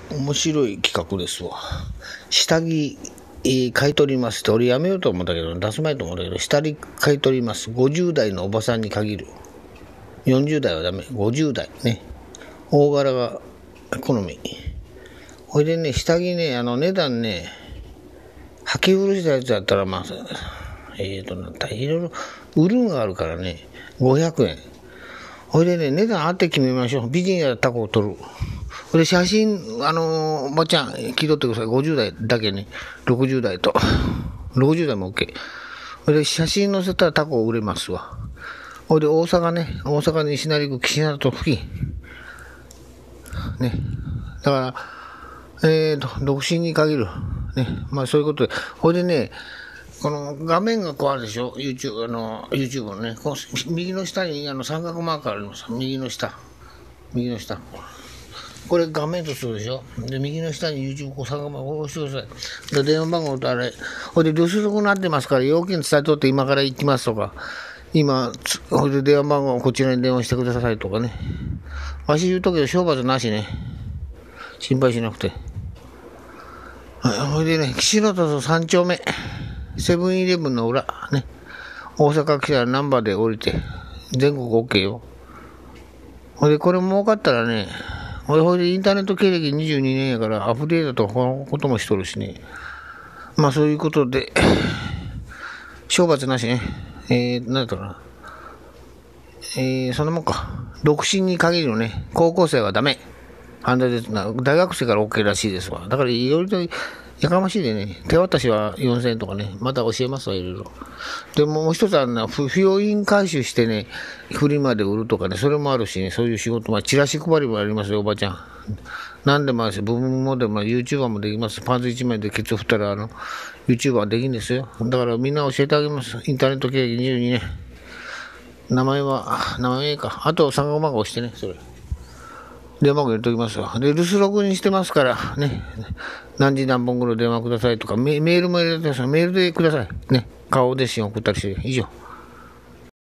面白い企画ですわ。下着、買い取りますって、俺やめようと思ったけど、出すまいと思ったけど、下着買い取ります。50代のおばさんに限る。40代はダメ。50代ね。大柄が好み。ほいでね、下着ね、値段ね、履き古したやつだったら、まあ、いろいろ、売るんがあるからね、500円。ほいでね、値段あって決めましょう。美人やタコを撮る。これ写真、おばちゃん、聞いとってください。50代だけね、60代と。60代も OK。これ写真載せたらタコ売れますわ。ほいで大阪西成区岸名と付近。ね。だから、独身に限る。ね。まあそういうことで。ほいでね、この画面がこうあるでしょ ?YouTube のね、この右の下に三角マークあります。右の下。これ画面とするでしょ。で、右の下に YouTube こう三角マークを押してください。で、電話番号とあれ。ほいで留守録になってますから、要件伝えとって今から行きますとか、ほいで電話番号こちらに電話してくださいとかね。わし言うとけど、商売なしね。心配しなくて。ほいでね、岸野と3丁目。セブンイレブンの裏。ね。大阪来たらナンバーで降りて。全国 OK よ。ほいで、これ儲かったらね、ほいでインターネット経歴22年やからアップデートとこのこともしとるしね。まあそういうことで、懲罰なしね。なんだったかな。そんなもんか。独身に限るのね。高校生はダメ。犯罪ですな。大学生から OK らしいですわ。だからいろいろとやかましいでね。手渡しは4000円とかね。また教えますわ、いろいろ。でもう一つは不用品回収してね、フリマで売るとかね、それもあるしね、そういう仕事、まあチラシ配りもありますよ、おばちゃん。なんでもあるし、部分もでも YouTuber もできます。パンツ1枚でケツ振ったらYouTuber はできるんですよ。だからみんな教えてあげます。インターネット経歴22年。名前か。あと3号番号押してね、それ。電話番号入れときますわ。で、留守録にしてますから、ね。何時何本頃電話くださいとか、メールも入れてください。メールでください。ね。顔で写真送ったりして、以上。